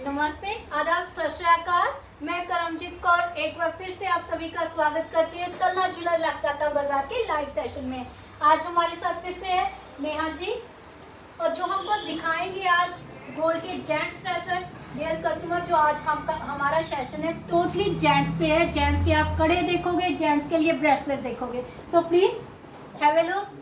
नमस्ते, आदाब, सत श्री अकाल। मैं करमजीत कौर एक बार फिर से आप सभी का स्वागत करती हूँ तलना ज्वेलर लखदाता बाजार के लाइव सेशन में। आज हमारे साथ फिर से है नेहा जी, और जो हमको दिखाएंगे आज गोल्ड के जेंट्स ब्रेसलेट। डियर कस्टमर, जो आज हमारा सेशन है टोटली जेंट्स पे है। जेंट्स के आप कड़े देखोगे, जेंट्स के लिए ब्रेसलेट देखोगे, तो प्लीज हैव ए लुक।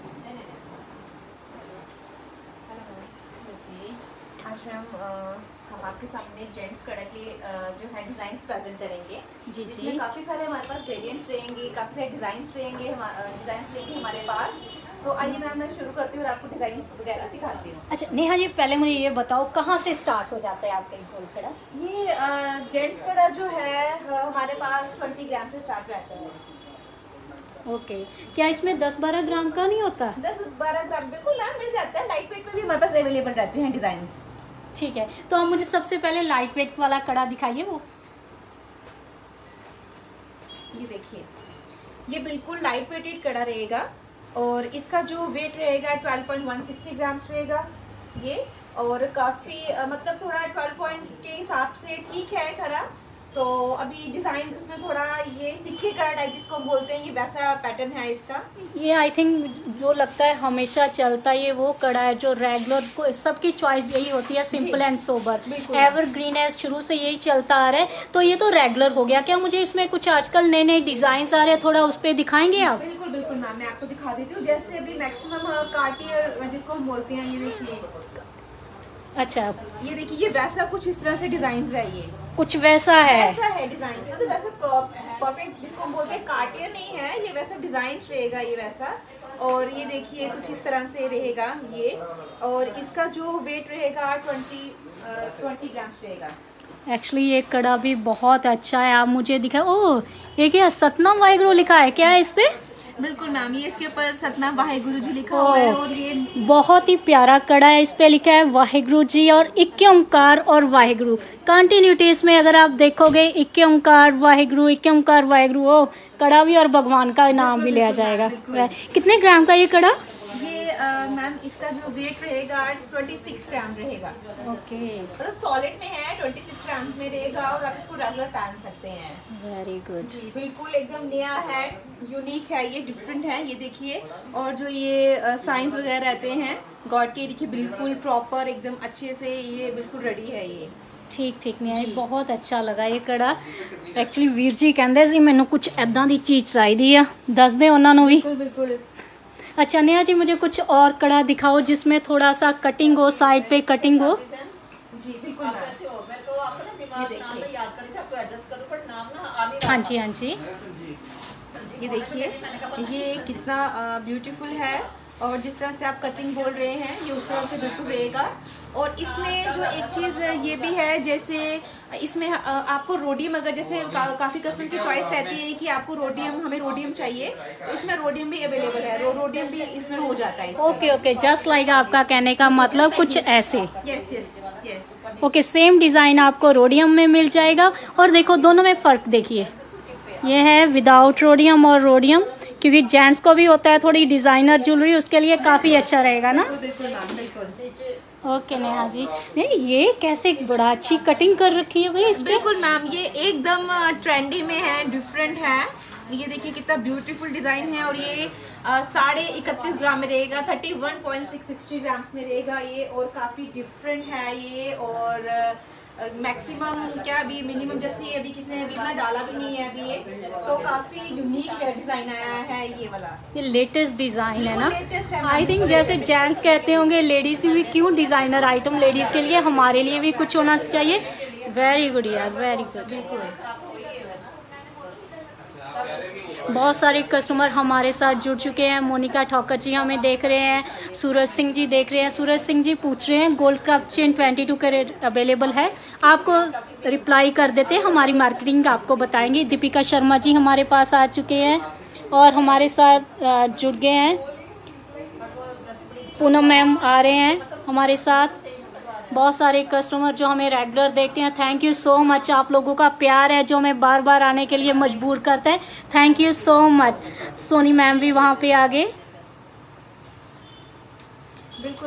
आज हम आपके सामने जेंट्स कड़ा के जो है डिजाइन प्रेजेंट करेंगे। जी जी, काफ़ी सारे हमारे पास वेरिएंट्स रहेंगे, काफ़ी सारे डिजाइन रहेंगे हमारे पास। तो आइए मैं शुरू करती हूँ और आपको डिजाइन वगैरह दिखाती हूँ। अच्छा नेहा जी, पहले मुझे ये बताओ कहाँ से स्टार्ट हो जाता है आपका गोल्ड कड़ा? ये जेंट्स कड़ा जो है हमारे पास 20 ग्राम से स्टार्ट रहता है। ओके, क्या इसमें 10-12 ग्राम का नहीं होता? 10-12 ग्राम बिल्कुल मैम मिल जाता है। लाइट वेट में भी हमारे पास अवेलेबल रहते हैं डिजाइन। ठीक है, तो आप मुझे सबसे पहले लाइट वेट वाला कड़ा दिखाइए। वो ये देखिए, ये बिल्कुल लाइट वेटेड कड़ा रहेगा और इसका जो वेट रहेगा 12.160 ग्राम्स रहेगा ये। और काफ़ी मतलब थोड़ा 12 पॉइंट के हिसाब से ठीक है कड़ा। तो अभी डिज़ाइन इसमें थोड़ा ये सिक्के कड़ा टाइप जिसको हम बोलते हैं, ये वैसा पैटर्न है इसका। ये आई थिंक जो लगता है हमेशा चलता है, ये वो कड़ा है जो रेगुलर को सबकी चॉइस यही होती है, सिंपल एंड सोबर, एवरग्रीन है, शुरू से यही चलता आ रहा है। तो ये तो रेगुलर हो गया। क्या मुझे इसमें कुछ आजकल नए नए डिजाइन आ रहे हैं, थोड़ा उस पर दिखाएंगे आप? बिल्कुल बिल्कुल मैम, मैं आपको दिखा देती हूँ। जैसे अभी मैक्सिमम कार्टियर जिसको हम बोलते हैं, ये देखिए। अच्छा, ये देखिए, ये वैसा कुछ इस तरह से डिजाइन है। ये कुछ वैसा है, ऐसा है डिजाइन, मतलब वैसे परफेक्ट जिसको हम बोलते हैं कार्टियर नहीं है, ये वैसा डिजाइन रहेगा ये वैसा। और ये देखिए कुछ इस तरह से रहेगा ये। और इसका जो वेट रहेगा 20 ग्राम रहेगा। एक्चुअली ये कड़ा भी बहुत अच्छा है। आप मुझे दिखाए। ओह, ये क्या सतनाम वाहेगुरु लिखा है क्या है इस पे? बिल्कुल मैम, ये इसके ऊपर सतनाम वाहेगुरु जी लिखा हुआ है। और ये बहुत ही प्यारा कड़ा है। इस पे लिखा है वाहेगुरु जी और इक्के ओंकार और वाहेगुरु। कंटिन्यूटी इसमें अगर आप देखोगे, इक्के ओंकार वाहेगुरु, इक्के ओंकार वाहेगुरु। ओ, कड़ा भी और भगवान का नाम भी लिया जाएगा। कितने ग्राम का ये कड़ा? मैम इसका जो वेट रहेगा 26 ग्राम रहेगा। ओके, मतलब सॉलिड में है, 26 ग्राम में रहेगा और आप इसको रेगुलर पहन सकते हैं। Very good. जी बिल्कुल एकदम नया है, यूनिक है, ये डिफरेंट है। ये देखिए, और जो ये साइंस वगैरह रहते हैं गॉड के, देखिए बिल्कुल प्रॉपर एकदम अच्छे से ये बिल्कुल रेडी है ये। ठीक ठीक नहीं है, बहुत अच्छा लगा ये कड़ा। एक्चुअली वीर जी कहते सी मैनू कुछ ऐदा दी चीज़ चाहिए आ, दस दे उन्होंने भी। बिल्कुल बिल्कुल। अच्छा नेहा जी, मुझे कुछ और कड़ा दिखाओ जिसमें थोड़ा सा कटिंग हो, साइड पे कटिंग हो। जी बिल्कुल। हाँ जी हाँ जी, ये देखिए, ये कितना ब्यूटीफुल है। और जिस तरह से आप कटिंग बोल रहे हैं, ये उस तरह से बिल्कुल रहेगा। और इसमें जो एक चीज़ ये भी है, जैसे इसमें आपको रोडियम, अगर जैसे काफ़ी कस्टमर की चॉइस रहती है कि आपको रोडियम, हमें रोडियम चाहिए, तो इसमें रोडियम भी अवेलेबल है। रोडियम भी इसमें हो जाता है। ओके ओके, जस्ट लाइक आपका कहने का मतलब कुछ ऐसे। Yes yes yes. Okay, same design आपको रोडियम में मिल जाएगा। और देखो दोनों में फ़र्क देखिए, ये है विदाउट रोडियम और रोडियम, क्योंकि जेंट्स को भी होता है थोड़ी डिज़ाइनर ज्वेलरी, उसके लिए काफ़ी अच्छा रहेगा ना। ओके नेहा जी, नहीं ये कैसे बड़ा अच्छी कटिंग कर रखी है भाई इस पे। बिल्कुल मैम, ये एकदम ट्रेंडी में है, डिफरेंट है। ये देखिए कितना ब्यूटीफुल डिजाइन है। और ये 31.5 ग्राम में रहेगा, 31.660 ग्राम्स में रहेगा ये। और काफी डिफरेंट है ये। और मैक्सिमम क्या अभी मिनिमम, जैसे अभी किसी ने अभी इतना डाला भी नहीं है अभी ये, तो काफी यूनिक है डिजाइन आया है ये वाला। ये लेटेस्ट डिजाइन है ना। लेटेस्ट है आई थिंक जैसे जेंट्स कहते होंगे लेडीज भी क्यों डिजाइनर आइटम लेडीज के लिए, हमारे लिए भी कुछ होना चाहिए। वेरी गुड यार, वेरी गुड। बहुत सारे कस्टमर हमारे साथ जुड़ चुके हैं। मोनिका ठोकर जी हमें देख रहे हैं, सूरज सिंह जी देख रहे हैं। सूरज सिंह जी पूछ रहे हैं gold cup chain 22 carat available है? आपको रिप्लाई कर देते हैं, हमारी मार्केटिंग आपको बताएंगे। दीपिका शर्मा जी हमारे पास आ चुके हैं और हमारे साथ जुड़ गए हैं। पूनम मैम आ रहे हैं हमारे साथ। बहुत सारे कस्टमर जो हमें रेगुलर देखते हैं, थैंक यू सो मच। आप लोगों का प्यार है जो हमें बार बार आने के लिए मजबूर करता है। Thank you so much. Soni ma'am भी वहाँ पे आ गए। बिल्कुल।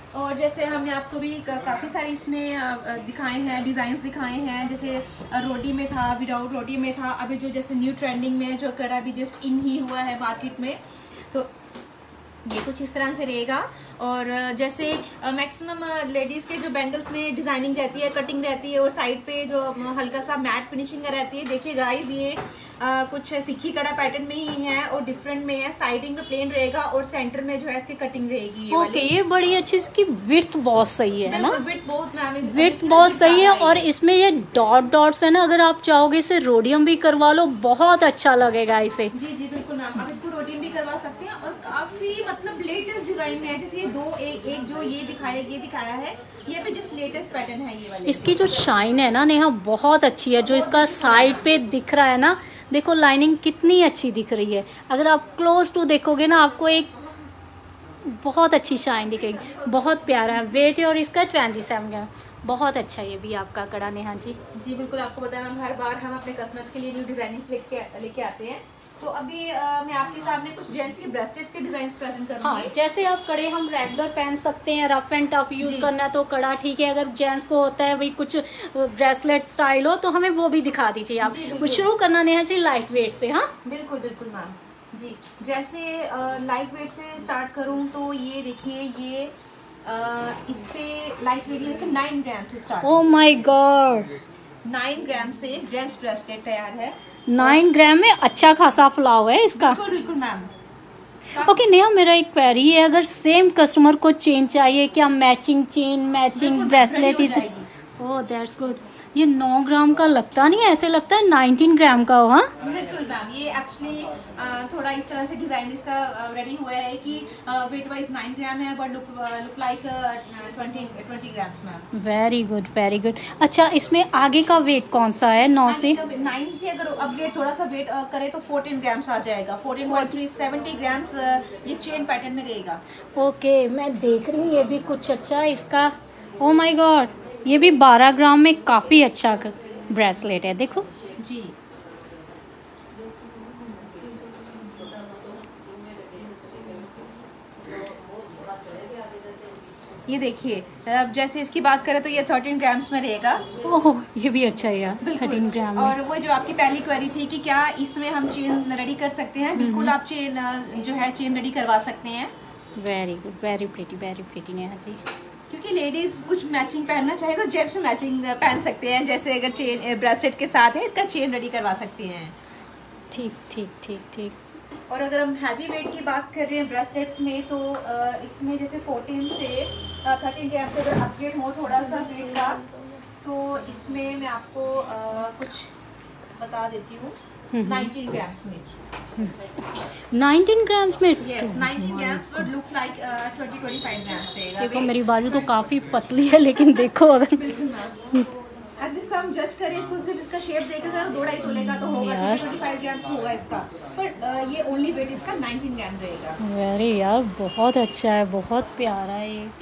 और जैसे हमने आपको भी काफ़ी सारे इसमें दिखाए हैं, डिज़ाइंस दिखाए हैं, जैसे रोटी में था, विदाउट रोटी में था, अभी जो जैसे न्यू ट्रेंडिंग में जो कड़ा भी जस्ट इन ही हुआ है मार्केट में, तो ये कुछ इस तरह से रहेगा। और जैसे मैक्सिमम लेडीज़ के जो बैंगल्स में डिज़ाइनिंग रहती है, कटिंग रहती है, और साइड पे जो हल्का सा मैट फिनिशिंग का रहती है। देखिए गाइस, ये कुछ सिक्की कड़ा पैटर्न में ही है और डिफरेंट में है। साइडिंग में प्लेन रहेगा और सेंटर में जो है इसकी कटिंग रहेगी। ओके, ये बड़ी अच्छी, इसकी विड्थ बहुत सही है ना, विड्थ बहुत बहुत सही है। और इसमें ये डॉट डॉट्स है ना, अगर आप चाहोगे इसे रोडियम भी करवा लो, बहुत अच्छा लगेगा इसे। जी जी बिल्कुल मैम, आप इसको रोडियम भी करवा सकते हैं। और काफी मतलब लेटेस्ट डिजाइन में है, जैसे ये दो एक जो ये दिखाया है, ये भी जस्ट लेटेस्ट पैटर्न है ये वाले। इसकी जो शाइन है ना नेहा, बहुत अच्छी है। जो इसका साइड पे दिख रहा है ना, देखो लाइनिंग कितनी अच्छी दिख रही है। अगर आप क्लोज टू देखोगे ना, आपको एक बहुत अच्छी शाइन दिखेगी, बहुत प्यारा है। वेट है और इसका 27 ग्राम, बहुत अच्छा ये भी आपका कड़ा नेहा जी। जी बिल्कुल, आपको पता है मैम, हर बार हम अपने कस्टमर्स के लिए न्यू डिजाइनिंग लेके आते हैं। तो अभी मैं आपके सामने कुछ जेंट्स के ब्रेसलेट्स के डिजाइन प्रेजेंट करूंगी। हाँ, जैसे आप कड़े हम रेगुलर पहन सकते हैं, रफ एंड टफ यूज करना है तो कड़ा ठीक है। अगर जेंट्स को होता है भाई कुछ ब्रेसलेट स्टाइल हो, तो हमें वो भी दिखा दीजिए आप। शुरू करना नेहा जी लाइट वेट से। हाँ बिल्कुल बिल्कुल मैम जी, जैसे लाइट वेट से स्टार्ट करूं तो ये देखिए, ये इस पे लाइट वेट ये 9 ग्राम से start. Oh my god, 9 gram से जेंट्स ब्रेसलेट तैयार है। 9 ग्राम में अच्छा खासा फ्लाव है इसका। बिल्कुल बिल्कुल मैम। ओके नेहा, मेरा एक क्वेरी है, अगर सेम कस्टमर को चेन चाहिए, क्या matching chain, matching bracelet is? Oh that's good. ये 9 ग्राम का लगता नहीं है, ऐसे लगता है 19 ग्राम का हो। हाँ बिल्कुल मैम, ये एक्चुअली थोड़ा इस तरह से डिजाइन इसका रेडी हुआ है कि वेट वाइज 9 ग्राम है, but look like 20 grams ma'am. Very good, very good. अच्छा, इसमें आगे का वेट कौन सा है? 9 से 9 से अगर अपग्रेड थोड़ा सा वेट करे तो 14 ग्राम्स आ जाएगा। 14.3 70 ग्राम्स ये चेन पैटर्न में रहेगा। ओके, मैं देख रही हूँ ये भी कुछ अच्छा है इसका। ओ माय गॉड, ये भी 12 ग्राम में काफी अच्छा ब्रेसलेट है, देखो जी। ये देखिए, अब जैसे इसकी बात करें तो ये 13 ग्राम्स में रहेगा। ओह, ये भी अच्छा है यार, 13 ग्राम में। और वो जो आपकी पहली क्वेरी थी कि क्या इसमें हम चेन रेडी कर सकते हैं, बिल्कुल आप चेन जो है चेन रेडी करवा सकते हैं। Very good, very pretty Neha ji. क्योंकि लेडीज कुछ मैचिंग पहनना चाहे तो जेंट्स में मैचिंग पहन सकते हैं। जैसे अगर चेन ब्रेसलेट के साथ है, इसका चेन रेडी करवा सकते हैं। ठीक ठीक ठीक ठीक। और अगर हम हैवी वेट की बात कर रहे हैं ब्रेसलेट्स में, तो इसमें जैसे 14 से 13 ग्राम से अगर अपग्रेड हो थोड़ा सा वेट का, तो इसमें मैं आपको कुछ बता देती हूँ। 19 ग्राम्स में 19 ग्राम्स में? Yes, 19 grams but look like 20-25 grams रहेगा। देखो मेरी बाजू तो काफी पतली है, लेकिन देखो अगर अब इसका हम जज करें, इसको सिर्फ इसका शेप देखेगा तो 2.5 तोले का तो होगा, 25 ग्राम्स होगा इसका। पर ये ओनली वेट इसका 19 ग्राम रहेगा। वेरी यार, बहुत अच्छा है, बहुत प्यारा है ये।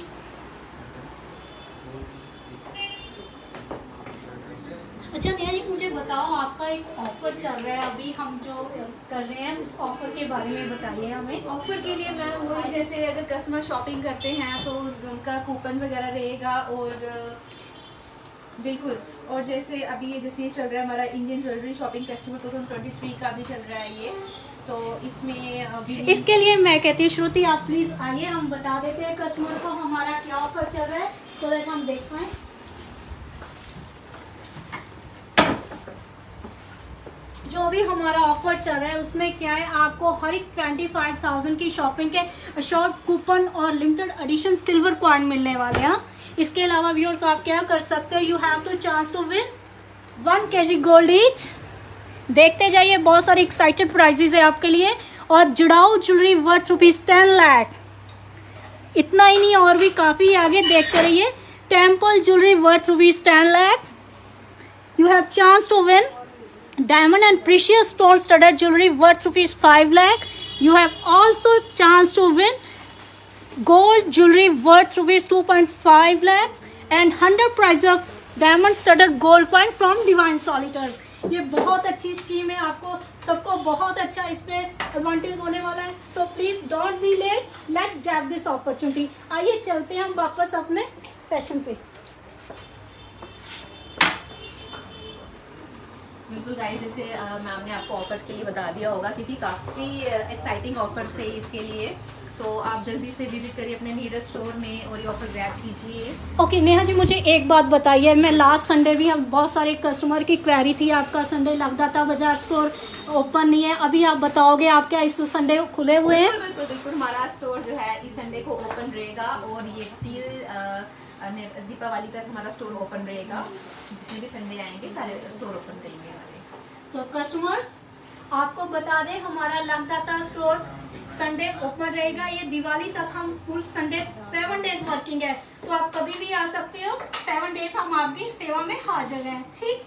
अच्छा नेहा जी, मुझे बताओ, आपका एक ऑफर चल रहा है अभी हम जो कर रहे हैं, उस ऑफर के बारे में बताइए हमें। ऑफर के लिए मैम वही, जैसे अगर कस्टमर शॉपिंग करते हैं तो उनका कूपन वगैरह रहेगा। और बिल्कुल, और जैसे अभी ये चल रहा है हमारा इंडियन ज्वेलरी शॉपिंग फेस्टिवल 2023 का भी चल रहा है ये, तो इसमें अभी इसके लिए मैं कहती हूँ श्रुति, आप प्लीज आइए, हम बता देते हैं कस्टमर को हमारा क्या ऑफर चल रहा है, तो दैट हम देख पाए। जो भी हमारा ऑफर चल रहा है उसमें क्या है, आपको हर एक 25,000 की शॉपिंग के शॉर्ट कूपन और लिमिटेड एडिशन सिल्वर कॉइन मिलने वाले हैं। इसके अलावा व्यूअर्स आप क्या कर सकते हो, you have two chance to win 1 kg gold each. देखते जाइए, बहुत सारी एक्साइटेड प्राइजेस है आपके लिए। और जुड़ाऊ ज्वेलरी वर्थ ₹10 लाख। इतना ही नहीं, और भी काफी आगे देखते रहिए। Temple jewellery worth ₹10 lakh. You have chance to win diamond and precious stone studded jewelry worth ₹5 lakh. You have also chance to win gold jewelry worth ₹2.5 lakhs and 100 prize of diamond studded gold coin from Divine Solitaires. ये बहुत अच्छी scheme है, आपको सबको बहुत अच्छा इस पे एडवांटेज होने वाला है। So please don't be late, let grab this opportunity. आइए चलते हैं हम वापस अपने सेशन पे। बिल्कुल गाइस, जैसे मैम ने आपको ऑफर्स के लिए बता दिया होगा, क्योंकि काफ़ी एक्साइटिंग ऑफर्स थे इसके लिए, तो आप जल्दी से विजिट करिए अपने नियरेस्ट स्टोर में और ये ऑफर ग्रैब कीजिए। ओके नेहा जी, मुझे एक बात बताइए, मैं लास्ट संडे भी हम बहुत सारे कस्टमर की क्वेरी थी, आपका संडे लगदाता बाजार स्टोर ओपन नहीं है, अभी आप बताओगे आप क्या इस संडे खुले हुए हैं? बिल्कुल बिल्कुल, हमारा स्टोर जो है इस संडे को ओपन रहेगा और ये टिल दीपावली तक हमारा स्टोर ओपन रहेगा। जितने भी संडे आएंगे सारे स्टोर ओपन रहेंगे हमारे। तो कस्टमर्स आपको बता दें, हमारा लगदाता स्टोर संडे ओपन रहेगा। ये दिवाली तक हम फुल संडे 7 डेज वर्किंग है, तो आप कभी भी आ सकते हो। 7 डेज हम आपकी सेवा में हाजिर हैं। ठीक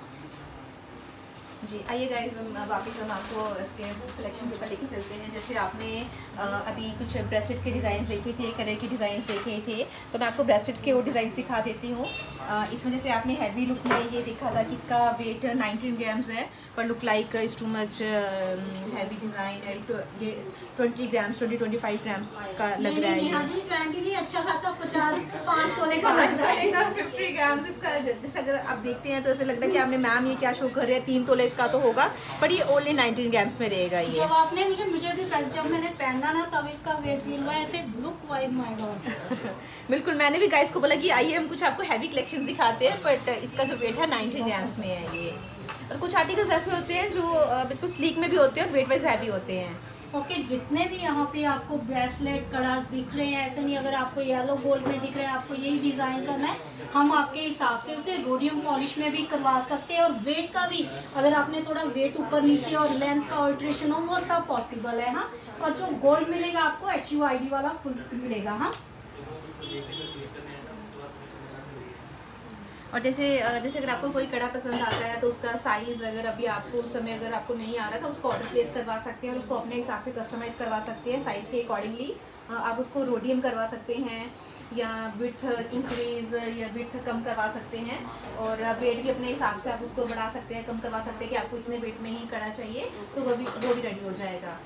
जी, आइए गाइस, वापस हम आपको इसके कलेक्शन के ऊपर लेके चलते हैं। जैसे आपने अभी कुछ ब्रेसलेट्स के डिज़ाइन देखे थे, कलर के डिज़ाइन देखे थे, तो मैं आपको ब्रेसलेट्स के वो डिज़ाइन दिखा देती हूँ। इसमें जैसे आपने हैवी लुक में ये देखा था कि इसका वेट 19 ग्राम्स है, पर look like is too much heavy design है। ये 20 ग्राम्स 20-25 ग्राम्स का लग रहा है। ये अच्छा खासा 5 तोले का 50 ग्राम इसका। जैसे अगर आप देखते हैं तो ऐसे लगता है कि आपने मैम ये क्या शो कर रहे हैं, 3 तोले का तो होगा, पर ये ओनली 19 ग्राम्स में रहेगा। ये जब आपने मुझे भी जब मैंने पहना ना, तब इसका वेट फील हुआ, ऐसे लुक वाइज माय गॉड। बिल्कुल, मैंने भी गाइस को बोला कि आइए हम कुछ आपको हैवी कलेक्शन दिखाते हैं, बट इसका जो वेट है 90 ग्राम्स में है ये। और कुछ आर्टिकल्स ऐसे होते हैं जो बिल्कुल स्लीक में भी होते हैं और वेट वाइज हैवी होते हैं। ओके जितने भी यहाँ पे आपको ब्रेसलेट कड़ास दिख रहे हैं, ऐसे नहीं अगर आपको येलो गोल्ड में दिख रहे हैं, आपको यही डिज़ाइन करना है, हम आपके हिसाब से उसे रोडियम पॉलिश में भी करवा सकते हैं। और वेट का भी, अगर आपने थोड़ा वेट ऊपर नीचे और लेंथ का ऑल्ट्रेशन हो, वो सब पॉसिबल है। हाँ, और जो गोल्ड मिलेगा आपको HUID वाला फुल मिलेगा। हाँ, और जैसे अगर आपको कोई कड़ा पसंद आता है तो उसका साइज़ अगर अभी आपको उस समय अगर आपको नहीं आ रहा था, उसको ऑर्डर प्लेस करवा सकते हैं और उसको अपने हिसाब से कस्टमाइज़ करवा सकते हैं। साइज़ के अकॉर्डिंगली आप उसको रोडियम करवा सकते हैं, या विड्थ इंक्रीज़ या विड्थ कम करवा सकते हैं, और वेट भी अपने हिसाब से आप उसको बढ़ा सकते हैं, कम करवा सकते हैं कि आपको इतने वेट में ही कड़ा चाहिए, तो वो भी रेडी हो जाएगा।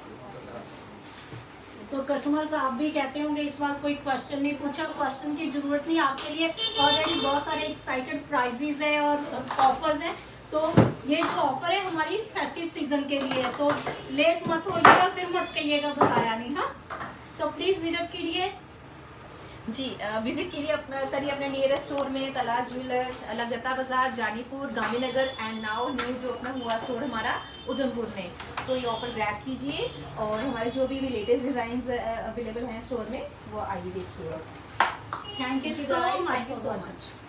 तो कस्टमर्स आप भी कहते होंगे इस बार कोई क्वेश्चन नहीं पूछा, क्वेश्चन की जरूरत नहीं, आपके लिए ऑलरेडी बहुत सारे एक्साइटेड प्राइजेस है और ऑफर्स हैं। तो ये जो ऑफर है हमारी इस फेस्टिव सीजन के लिए है, तो लेट मत होइएगा, फिर मत कहिएगा बताया नहीं। हाँ, तो प्लीज विजिट कीजिए। जी, विजिट करिए अपने नियरेस्ट स्टोर में, तलाश jewellers, Lakhdata Bazaar, Janipur, Gandhinagar and now new जो अपना हुआ स्टोर हमारा उधमपुर में। तो ये ऑफर ग्रैब कीजिए और हमारे जो भी लेटेस्ट डिज़ाइंस अवेलेबल हैं स्टोर में, वो आइए देखिए। Thank you so much.